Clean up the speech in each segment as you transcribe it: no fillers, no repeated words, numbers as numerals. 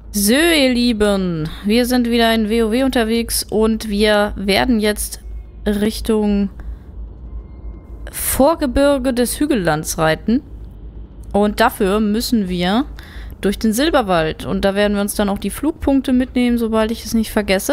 So, ihr Lieben, wir sind wieder in WoW unterwegs und wir werden jetzt Richtung Vorgebirge des Hügellands reiten. Und dafür müssen wir durch den Silberwald. Und da werden wir uns dann auch die Flugpunkte mitnehmen, sobald ich es nicht vergesse.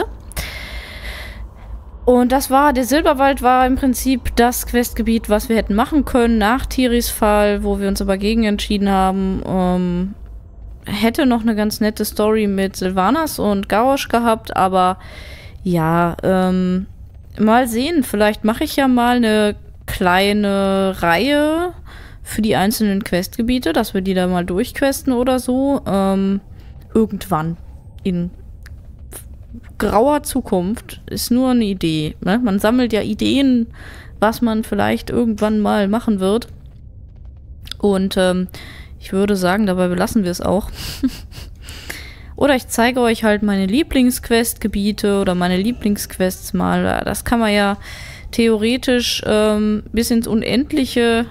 Und der Silberwald war im Prinzip das Questgebiet, was wir hätten machen können nach Tiris Fall, wo wir uns aber gegen entschieden haben. Hätte noch eine ganz nette Story mit Sylvanas und Garrosh gehabt, aber ja, mal sehen. Vielleicht mache ich ja mal eine kleine Reihe für die einzelnen Questgebiete, dass wir die da mal durchquesten oder so. Irgendwann in grauer Zukunft. Ist nur eine Idee. Ne? Man sammelt ja Ideen, was man vielleicht irgendwann mal machen wird. Und ich würde sagen, dabei belassen wir es auch. Oder ich zeige euch halt meine Lieblingsquestgebiete oder meine Lieblingsquests mal. Das kann man ja theoretisch bis ins Unendliche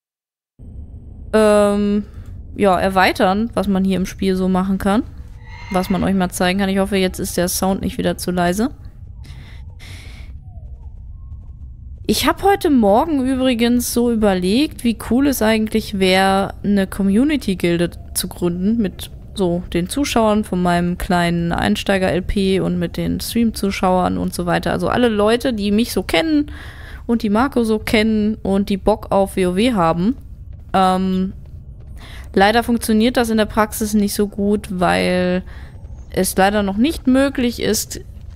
erweitern, was man hier im Spiel so machen kann. Was man euch mal zeigen kann. Ich hoffe, jetzt ist der Sound nicht wieder zu leise. Ich habe heute Morgen übrigens so überlegt, wie cool es eigentlich wäre, eine Community-Gilde zu gründen mit so den Zuschauern von meinem kleinen Einsteiger-LP und mit den Stream-Zuschauern und so weiter. Also alle Leute, die mich so kennen und die Marco so kennen und die Bock auf WoW haben. Leider funktioniert das in der Praxis nicht so gut, weil es leider noch nicht möglich ist,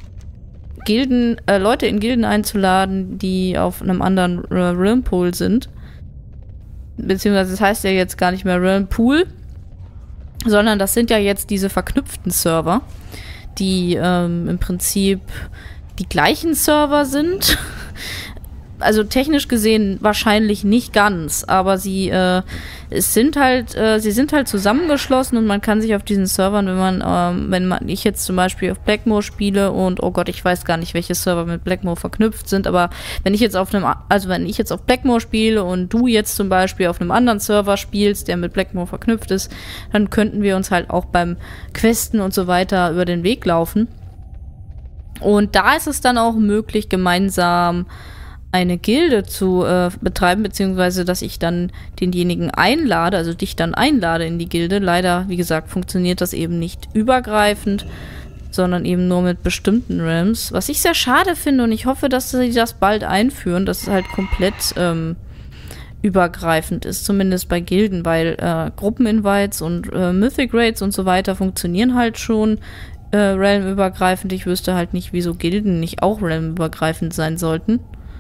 Leute in Gilden einzuladen, die auf einem anderen Realm-Pool sind. Beziehungsweise das heißt ja jetzt gar nicht mehr Realm-Pool, sondern das sind ja jetzt diese verknüpften Server, die im Prinzip die gleichen Server sind. Also technisch gesehen wahrscheinlich nicht ganz, aber sie sind halt zusammengeschlossen und man kann sich auf diesen Servern, wenn ich jetzt zum Beispiel auf Blackmoor spiele und oh Gott, ich weiß gar nicht, welche Server mit Blackmoor verknüpft sind, aber wenn ich jetzt auf Blackmoor spiele und du jetzt zum Beispiel auf einem anderen Server spielst, der mit Blackmoor verknüpft ist, dann könnten wir uns halt auch beim Questen und so weiter über den Weg laufen. Und da ist es dann auch möglich, gemeinsam eine Gilde zu betreiben, beziehungsweise dass ich dann denjenigen einlade, also dich dann einlade in die Gilde. Leider, wie gesagt, funktioniert das eben nicht übergreifend, sondern eben nur mit bestimmten Realms. Was ich sehr schade finde und ich hoffe, dass sie das bald einführen, dass es halt komplett übergreifend ist, zumindest bei Gilden, weil Gruppeninvites und Mythic Raids und so weiter funktionieren halt schon realmübergreifend. Ich wüsste halt nicht, wieso Gilden nicht auch realmübergreifend sein sollten.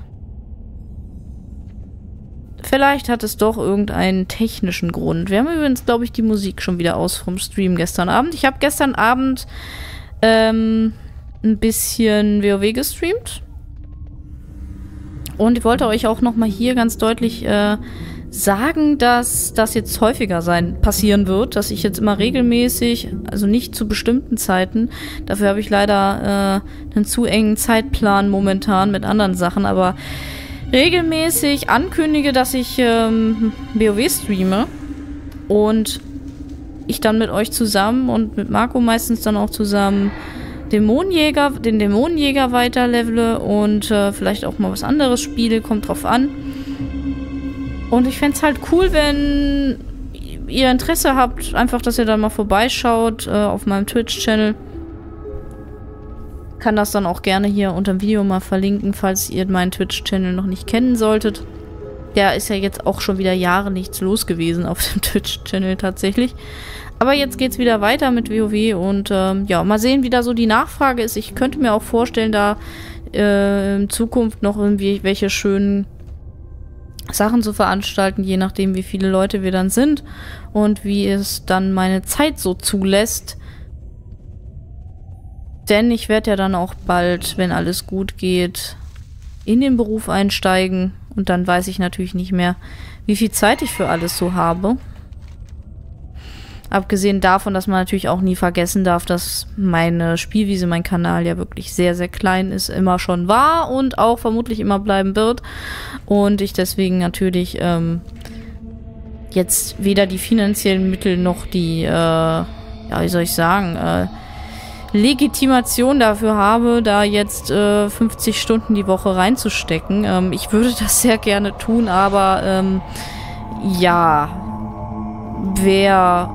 Vielleicht hat es doch irgendeinen technischen Grund. Wir haben übrigens, glaube ich, die Musik schon wieder aus vom Stream gestern Abend. Ich habe gestern Abend ein bisschen WoW gestreamt. Und ich wollte euch auch nochmal hier ganz deutlich sagen, dass das jetzt häufiger passieren wird, dass ich jetzt immer regelmäßig, also nicht zu bestimmten Zeiten, dafür habe ich leider einen zu engen Zeitplan momentan mit anderen Sachen, aber regelmäßig ankündige, dass ich WoW streame und ich dann mit euch zusammen und mit Marco meistens dann auch zusammen den Dämonenjäger weiterlevele und vielleicht auch mal was anderes spiele, kommt drauf an. Und ich fände es halt cool, wenn ihr Interesse habt, einfach, dass ihr dann mal vorbeischaut auf meinem Twitch-Channel. Kann das dann auch gerne hier unter dem Video mal verlinken, falls ihr meinen Twitch-Channel noch nicht kennen solltet. Ja, ist ja jetzt auch schon wieder Jahre nichts los gewesen auf dem Twitch-Channel tatsächlich. Aber jetzt geht's wieder weiter mit WoW und ja, mal sehen, wie da so die Nachfrage ist. Ich könnte mir auch vorstellen, da in Zukunft noch irgendwie welche schönen Sachen zu veranstalten, je nachdem, wie viele Leute wir dann sind und wie es dann meine Zeit so zulässt. Denn ich werde ja dann auch bald, wenn alles gut geht, in den Beruf einsteigen. Und dann weiß ich natürlich nicht mehr, wie viel Zeit ich für alles so habe. Abgesehen davon, dass man natürlich auch nie vergessen darf, dass meine Spielwiese, mein Kanal ja wirklich sehr, sehr klein ist, immer schon war und auch vermutlich immer bleiben wird. Und ich deswegen natürlich jetzt weder die finanziellen Mittel noch die ja, wie soll ich sagen, Legitimation dafür habe, da jetzt 50 Stunden die Woche reinzustecken. Ich würde das sehr gerne tun, aber ja, wer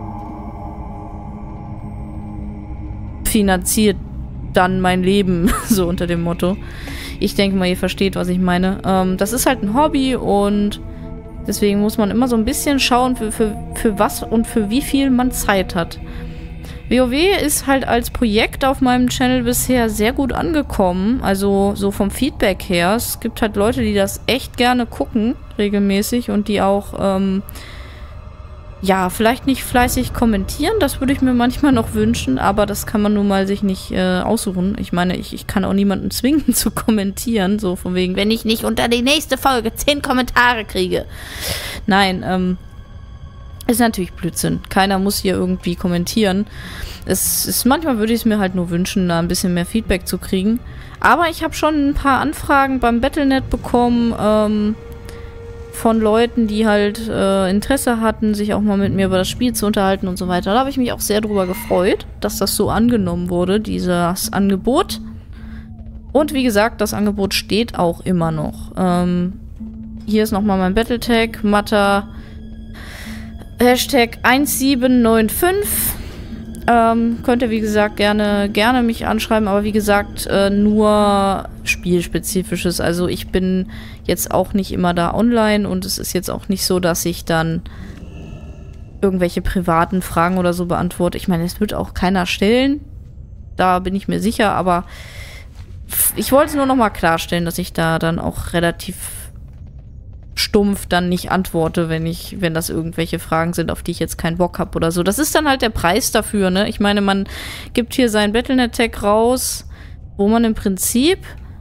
finanziert dann mein Leben, so unter dem Motto. Ich denke mal, ihr versteht, was ich meine. Das ist halt ein Hobby und deswegen muss man immer so ein bisschen schauen, für was und für wie viel man Zeit hat. WoW ist halt als Projekt auf meinem Channel bisher sehr gut angekommen, also so vom Feedback her. Es gibt halt Leute, die das echt gerne gucken, regelmäßig, und die auch, ja, vielleicht nicht fleißig kommentieren, das würde ich mir manchmal noch wünschen, aber das kann man nun mal sich nicht aussuchen. Ich meine, ich kann auch niemanden zwingen zu kommentieren, so von wegen, wenn ich nicht unter die nächste Folge 10 Kommentare kriege. Nein, ist natürlich Blödsinn. Keiner muss hier irgendwie kommentieren. Manchmal würde ich es mir halt nur wünschen, da ein bisschen mehr Feedback zu kriegen. Aber ich habe schon ein paar Anfragen beim Battle.net bekommen, von Leuten, die halt Interesse hatten, sich auch mal mit mir über das Spiel zu unterhalten und so weiter. Da habe ich mich auch sehr drüber gefreut, dass das so angenommen wurde, dieses Angebot. Und wie gesagt, das Angebot steht auch immer noch. Hier ist nochmal mein Battletag, Matter Hashtag 1795. Könnt ihr, wie gesagt, gerne mich anschreiben, aber wie gesagt, nur spielspezifisches. Also ich bin jetzt auch nicht immer da online und es ist jetzt auch nicht so, dass ich dann irgendwelche privaten Fragen oder so beantworte. Ich meine, es wird auch keiner stellen. Da bin ich mir sicher, aber ich wollte es nur nochmal klarstellen, dass ich da dann auch relativ stumpf dann nicht antworte, wenn das irgendwelche Fragen sind, auf die ich jetzt keinen Bock habe oder so. Das ist dann halt der Preis dafür, ne? Ich meine, man gibt hier sein Battle.net-Tag raus, wo man im Prinzip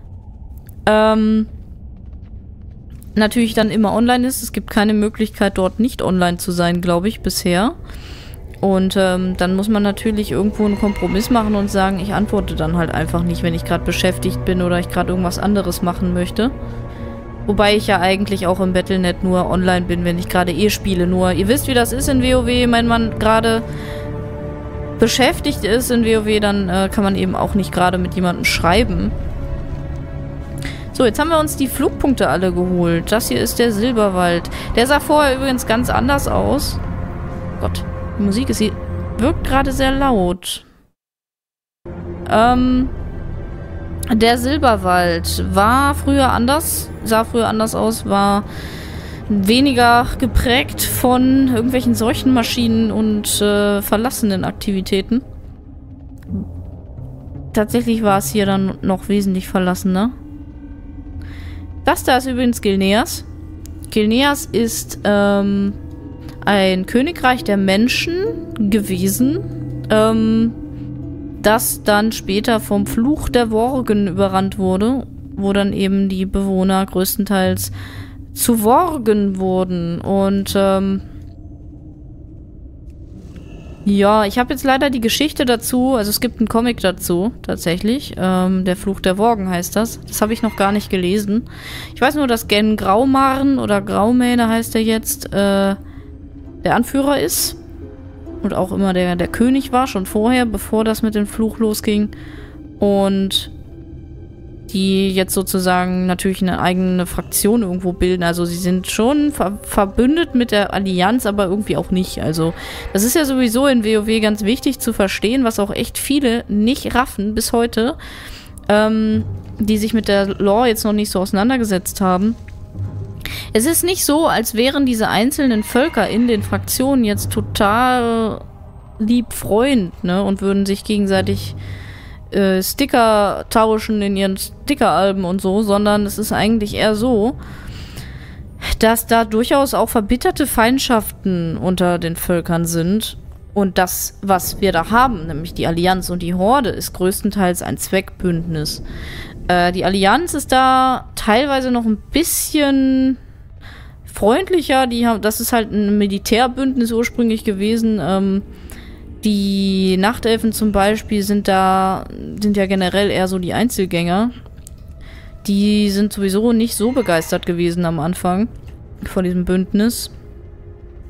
natürlich dann immer online ist. Es gibt keine Möglichkeit, dort nicht online zu sein, glaube ich, bisher. Und dann muss man natürlich irgendwo einen Kompromiss machen und sagen, ich antworte dann halt einfach nicht, wenn ich gerade beschäftigt bin oder ich gerade irgendwas anderes machen möchte. Wobei ich ja eigentlich auch im Battle.net nur online bin, wenn ich gerade spiele. Nur, ihr wisst, wie das ist in WoW. Wenn man gerade beschäftigt ist in WoW, dann kann man eben auch nicht gerade mit jemandem schreiben. So, jetzt haben wir uns die Flugpunkte alle geholt. Das hier ist der Silberwald. Der sah vorher übrigens ganz anders aus. Gott, die Musik ist hier, wirkt gerade sehr laut. Der Silberwald war früher anders, sah früher anders aus, war weniger geprägt von irgendwelchen Seuchenmaschinen und verlassenen Aktivitäten. Tatsächlich war es hier dann noch wesentlich verlassener. Das da ist übrigens Gilneas. Gilneas ist ein Königreich der Menschen gewesen, das dann später vom Fluch der Worgen überrannt wurde, wo dann eben die Bewohner größtenteils zu Worgen wurden. Und ja, ich habe jetzt leider die Geschichte dazu, also es gibt einen Comic dazu, tatsächlich. Der Fluch der Worgen heißt das. Das habe ich noch gar nicht gelesen. Ich weiß nur, dass Gen Graumarn oder Graumähne heißt er jetzt, der Anführer ist. Und auch immer der König war, schon vorher, bevor das mit dem Fluch losging. Und die jetzt sozusagen natürlich eine eigene Fraktion irgendwo bilden. Also sie sind schon verbündet mit der Allianz, aber irgendwie auch nicht. Also das ist ja sowieso in WoW ganz wichtig zu verstehen, was auch echt viele nicht raffen bis heute, die sich mit der Lore jetzt noch nicht so auseinandergesetzt haben. Es ist nicht so, als wären diese einzelnen Völker in den Fraktionen jetzt total lieb Freund, ne, und würden sich gegenseitig Sticker tauschen in ihren Stickeralben und so, sondern es ist eigentlich eher so, dass da durchaus auch verbitterte Feindschaften unter den Völkern sind. Und das, was wir da haben, nämlich die Allianz und die Horde, ist größtenteils ein Zweckbündnis. Die Allianz ist da teilweise noch ein bisschen freundlicher. Das ist halt ein Militärbündnis ursprünglich gewesen. Die Nachtelfen zum Beispiel sind ja generell eher so die Einzelgänger. Die sind sowieso nicht so begeistert gewesen am Anfang von diesem Bündnis.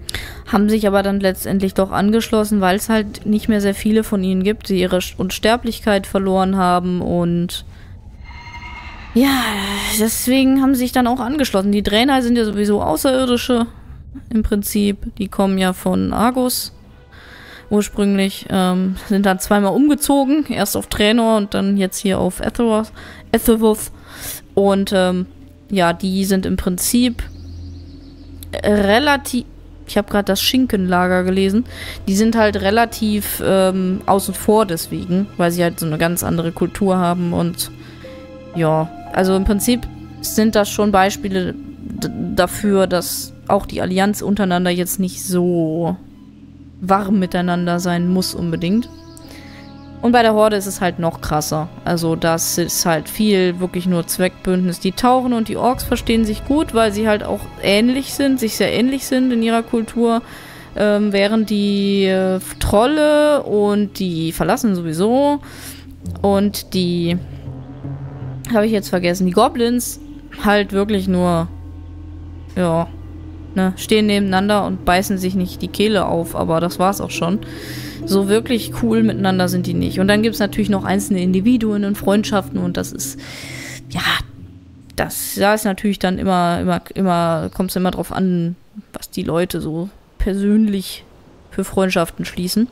haben sich aber dann letztendlich doch angeschlossen, weil es halt nicht mehr sehr viele von ihnen gibt, die ihre Unsterblichkeit verloren haben und ja, deswegen haben sie sich dann auch angeschlossen. Die Draenei sind ja sowieso Außerirdische im Prinzip. Die kommen ja von Argus ursprünglich, sind dann zweimal umgezogen, erst auf Draenor und dann jetzt hier auf Azeroth. Und ja, die sind im Prinzip relativ, ich habe gerade das Schinkenlager gelesen, die sind halt relativ außen vor deswegen, weil sie halt so eine ganz andere Kultur haben und ja, also im Prinzip sind das schon Beispiele dafür, dass auch die Allianz untereinander jetzt nicht so warm miteinander sein muss unbedingt. Und bei der Horde ist es halt noch krasser. Also das ist halt viel wirklich nur Zweckbündnis. Die Tauren und die Orks verstehen sich gut, weil sie halt auch ähnlich sind, sich sehr ähnlich sind in ihrer Kultur. Während die Trolle und die Verlassenen sowieso und die, habe ich jetzt vergessen, die Goblins halt wirklich nur, ja, ne, stehen nebeneinander und beißen sich nicht die Kehle auf, aber das war's auch schon. So wirklich cool miteinander sind die nicht. Und dann gibt es natürlich noch einzelne Individuen und Freundschaften und das ist, ja, da ist natürlich dann immer kommt es immer drauf an, was die Leute so persönlich für Freundschaften schließen.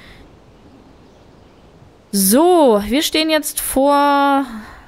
So, wir stehen jetzt vor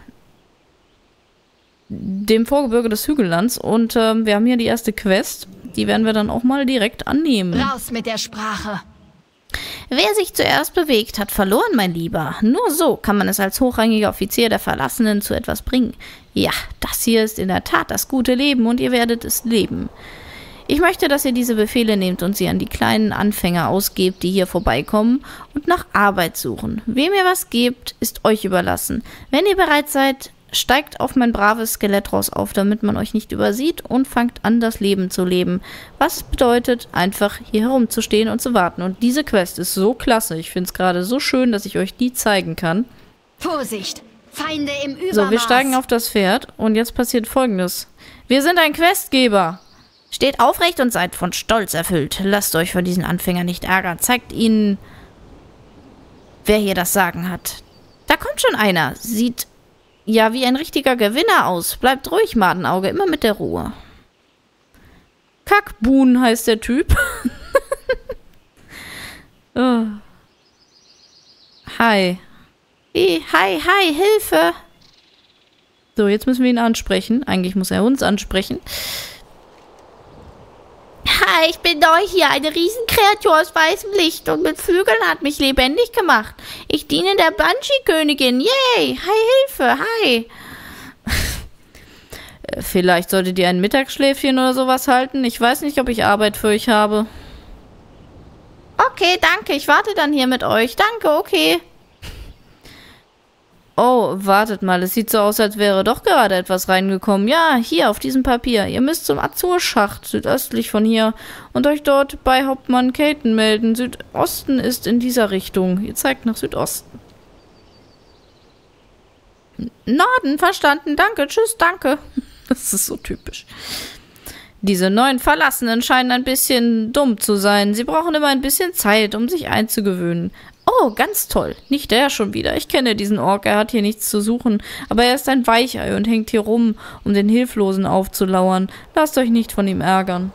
dem Vorgebirge des Hügellands und wir haben hier die erste Quest. Die werden wir dann auch mal direkt annehmen. Raus mit der Sprache! Wer sich zuerst bewegt, hat verloren, mein Lieber. Nur so kann man es als hochrangiger Offizier der Verlassenen zu etwas bringen. Ja, das hier ist in der Tat das gute Leben und ihr werdet es leben. Ich möchte, dass ihr diese Befehle nehmt und sie an die kleinen Anfänger ausgebt, die hier vorbeikommen und nach Arbeit suchen. Wem ihr was gebt, ist euch überlassen. Wenn ihr bereit seid, steigt auf mein braves Skelettross auf, damit man euch nicht übersieht und fangt an, das Leben zu leben. Was bedeutet, einfach hier herumzustehen und zu warten. Und diese Quest ist so klasse. Ich finde es gerade so schön, dass ich euch die zeigen kann. Vorsicht! Feinde im Übermaß! So, wir steigen auf das Pferd und jetzt passiert Folgendes. Wir sind ein Questgeber! Steht aufrecht und seid von Stolz erfüllt. Lasst euch von diesen Anfängern nicht ärgern. Zeigt ihnen, wer hier das Sagen hat. Da kommt schon einer. Sieht ja wie ein richtiger Gewinner aus. Bleibt ruhig, Madenauge, immer mit der Ruhe. Kackbuhn heißt der Typ. Oh. Hi. Hi, Hilfe. So, jetzt müssen wir ihn ansprechen. Eigentlich muss er uns ansprechen. Hi, ich bin neu hier. Eine Riesenkreatur aus weißem Licht und mit Flügeln hat mich lebendig gemacht. Ich diene der Banshee-Königin. Yay! Hi, Hilfe! Hi! Vielleicht solltet ihr ein Mittagsschläfchen oder sowas halten. Ich weiß nicht, ob ich Arbeit für euch habe. Okay, danke. Ich warte dann hier mit euch. Danke, okay. Oh, wartet mal. Es sieht so aus, als wäre doch gerade etwas reingekommen. Ja, hier auf diesem Papier. Ihr müsst zum Azurschacht, südöstlich von hier, und euch dort bei Hauptmann Caton melden. Südosten ist in dieser Richtung. Ihr zeigt nach Südosten. Norden, verstanden. Danke, tschüss, danke. Das ist so typisch. Diese neuen Verlassenen scheinen ein bisschen dumm zu sein. Sie brauchen immer ein bisschen Zeit, um sich einzugewöhnen. Oh, ganz toll. Nicht der schon wieder. Ich kenne diesen Ork, er hat hier nichts zu suchen. Aber er ist ein Weichei und hängt hier rum, um den Hilflosen aufzulauern. Lasst euch nicht von ihm ärgern.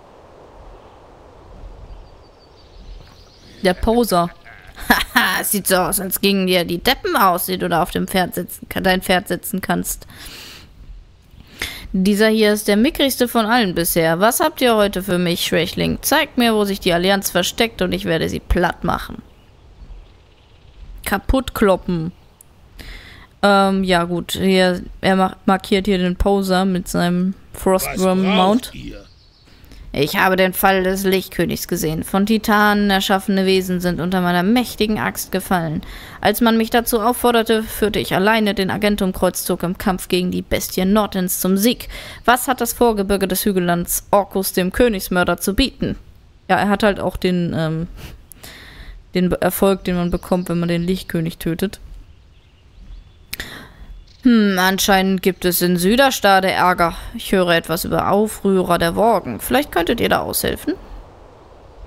Der Poser. Haha, es sieht so aus, als gingen dir die Deppen aus, die du da auf dem Pferd dein Pferd sitzen kannst. Dieser hier ist der mickrigste von allen bisher. Was habt ihr heute für mich, Schwächling? Zeigt mir, wo sich die Allianz versteckt und ich werde sie platt machen. Kaputt kloppen. Ja gut, er markiert hier den Poser mit seinem Frostworm Mount. Ich habe den Fall des Lichtkönigs gesehen. Von Titanen erschaffene Wesen sind unter meiner mächtigen Axt gefallen. Als man mich dazu aufforderte, führte ich alleine den Agentum-Kreuzzug im Kampf gegen die Bestie Nordens zum Sieg. Was hat das Vorgebirge des Hügellands Orcus dem Königsmörder zu bieten? Ja, er hat halt auch den Erfolg, den man bekommt, wenn man den Lichtkönig tötet. Anscheinend gibt es in Süderstade Ärger. Ich höre etwas über Aufrührer der Worgen. Vielleicht könntet ihr da aushelfen?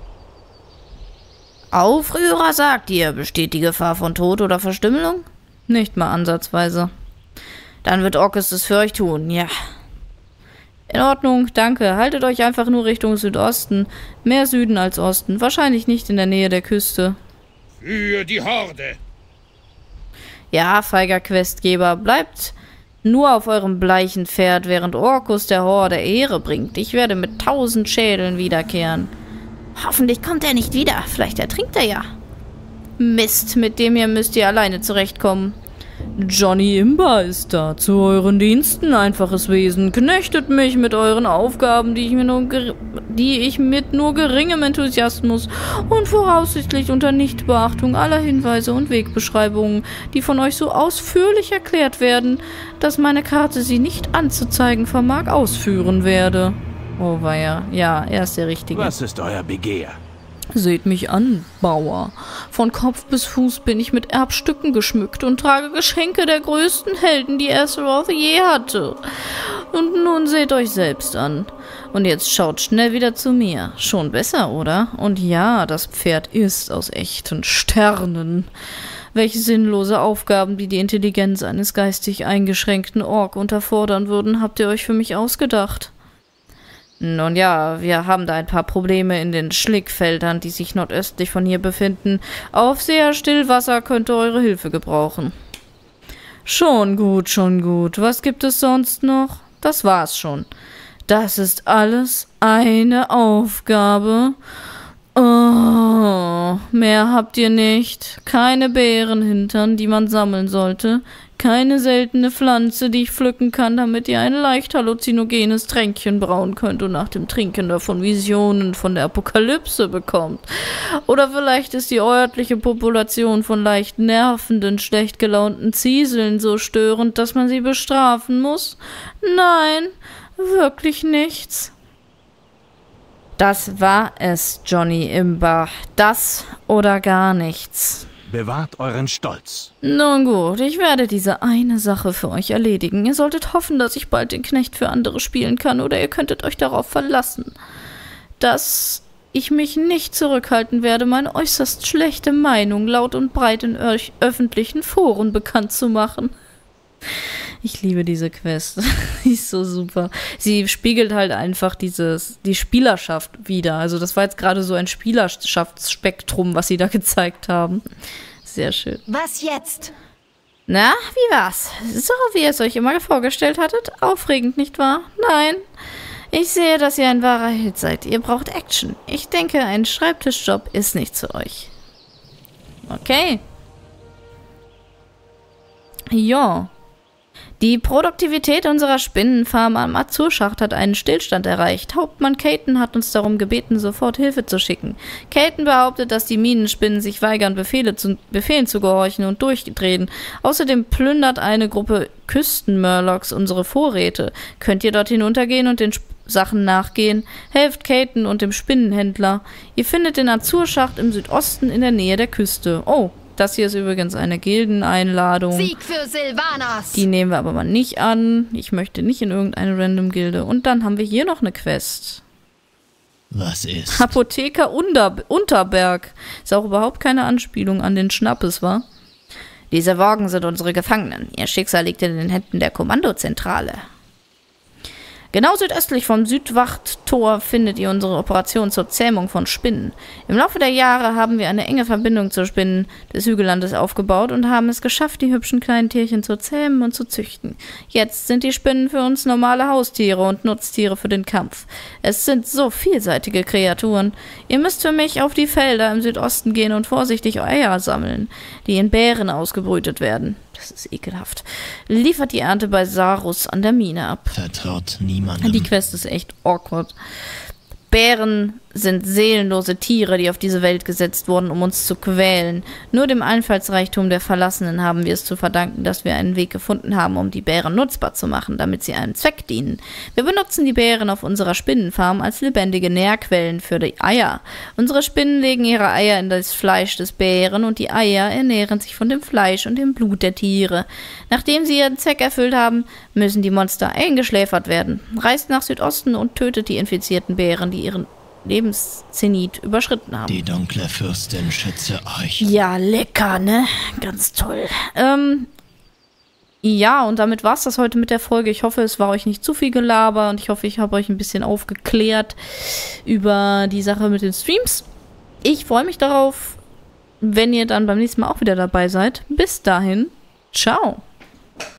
Aufrührer, sagt ihr, besteht die Gefahr von Tod oder Verstümmelung? Nicht mal ansatzweise. Dann wird Orcus es für euch tun, ja. In Ordnung, danke. Haltet euch einfach nur Richtung Südosten. Mehr Süden als Osten. Wahrscheinlich nicht in der Nähe der Küste. Für die Horde. Ja, feiger Questgeber, bleibt nur auf eurem bleichen Pferd, während Orcus der Horde Ehre bringt. Ich werde mit 1000 Schädeln wiederkehren. Hoffentlich kommt er nicht wieder. Vielleicht ertrinkt er ja. Mist, mit dem hier müsst ihr alleine zurechtkommen. Johnny Imber ist da, zu euren Diensten, einfaches Wesen. Knechtet mich mit euren Aufgaben, die ich mit nur geringem Enthusiasmus und voraussichtlich unter Nichtbeachtung aller Hinweise und Wegbeschreibungen, die von euch so ausführlich erklärt werden, dass meine Karte sie nicht anzuzeigen vermag, ausführen werde. Oh weia, ja, er ist der Richtige. Was ist euer Begehr? Seht mich an, Bauer. Von Kopf bis Fuß bin ich mit Erbstücken geschmückt und trage Geschenke der größten Helden, die Azeroth je hatte. Und nun seht euch selbst an. Und jetzt schaut schnell wieder zu mir. Schon besser, oder? Und ja, das Pferd ist aus echten Sternen. Welche sinnlose Aufgaben, die die Intelligenz eines geistig eingeschränkten Ork unterfordern würden, habt ihr euch für mich ausgedacht? Nun ja, wir haben da ein paar Probleme in den Schlickfeldern, die sich nordöstlich von hier befinden. Aufseher Stillwasser könnte eure Hilfe gebrauchen. Schon gut, schon gut. Was gibt es sonst noch? Das war's schon. Das ist alles eine Aufgabe. Oh, mehr habt ihr nicht. Keine Bärenhintern, die man sammeln sollte. Keine seltene Pflanze, die ich pflücken kann, damit ihr ein leicht halluzinogenes Tränkchen brauen könnt und nach dem Trinken davon Visionen von der Apokalypse bekommt. Oder vielleicht ist die örtliche Population von leicht nervenden, schlecht gelaunten Zieseln so störend, dass man sie bestrafen muss? Nein, wirklich nichts. Das war es, Johnny Imber. Das oder gar nichts. Bewahrt euren Stolz. Nun gut, ich werde diese eine Sache für euch erledigen. Ihr solltet hoffen, dass ich bald den Knecht für andere spielen kann, oder ihr könntet euch darauf verlassen, dass ich mich nicht zurückhalten werde, meine äußerst schlechte Meinung laut und breit in öffentlichen Foren bekannt zu machen. Ich liebe diese Quest. Die ist so super. Sie spiegelt halt einfach die Spielerschaft wider. Also das war jetzt gerade so ein Spielerschaftsspektrum, was sie da gezeigt haben. Sehr schön. Was jetzt? Na, wie war's? So, wie ihr es euch immer vorgestellt hattet? Aufregend, nicht wahr? Nein. Ich sehe, dass ihr ein wahrer Held seid. Ihr braucht Action. Ich denke, ein Schreibtischjob ist nicht für euch. Okay. Ja. Die Produktivität unserer Spinnenfarm am Azurschacht hat einen Stillstand erreicht. Hauptmann Caton hat uns darum gebeten, sofort Hilfe zu schicken. Caton behauptet, dass die Minenspinnen sich weigern, Befehlen zu gehorchen und durchdrehen. Außerdem plündert eine Gruppe Küstenmurlocs unsere Vorräte. Könnt ihr dort hinuntergehen und den Sachen nachgehen? Helft Caton und dem Spinnenhändler. Ihr findet den Azurschacht im Südosten in der Nähe der Küste. Oh. Das hier ist übrigens eine Gildeneinladung. Sieg für Sylvanas! Die nehmen wir aber mal nicht an. Ich möchte nicht in irgendeine Random-Gilde. Und dann haben wir hier noch eine Quest. Was ist? Apotheker Unterberg. Ist auch überhaupt keine Anspielung an den Schnappes, wa? Diese Worgen sind unsere Gefangenen. Ihr Schicksal liegt in den Händen der Kommandozentrale. Genau südöstlich vom Südwachttor findet ihr unsere Operation zur Zähmung von Spinnen. Im Laufe der Jahre haben wir eine enge Verbindung zu Spinnen des Hügellandes aufgebaut und haben es geschafft, die hübschen kleinen Tierchen zu zähmen und zu züchten. Jetzt sind die Spinnen für uns normale Haustiere und Nutztiere für den Kampf. Es sind so vielseitige Kreaturen. Ihr müsst für mich auf die Felder im Südosten gehen und vorsichtig Eier sammeln, die in Bären ausgebrütet werden. Das ist ekelhaft. Liefert die Ernte bei Sarus an der Mine ab. Vertraut niemandem. Die Quest ist echt awkward. Bären sind seelenlose Tiere, die auf diese Welt gesetzt wurden, um uns zu quälen. Nur dem Einfallsreichtum der Verlassenen haben wir es zu verdanken, dass wir einen Weg gefunden haben, um die Bären nutzbar zu machen, damit sie einem Zweck dienen. Wir benutzen die Bären auf unserer Spinnenfarm als lebendige Nährquellen für die Eier. Unsere Spinnen legen ihre Eier in das Fleisch des Bären und die Eier ernähren sich von dem Fleisch und dem Blut der Tiere. Nachdem sie ihren Zweck erfüllt haben, müssen die Monster eingeschläfert werden. Reist nach Südosten und tötet die infizierten Bären, die ihren Lebenszenit überschritten haben. Die dunkle Fürstin schütze euch. Ja, lecker, ne? Ganz toll. Ja, und damit war's das heute mit der Folge. Ich hoffe, es war euch nicht zu viel Gelaber und ich hoffe, ich habe euch ein bisschen aufgeklärt über die Sache mit den Streams. Ich freue mich darauf, wenn ihr dann beim nächsten Mal auch wieder dabei seid. Bis dahin, ciao.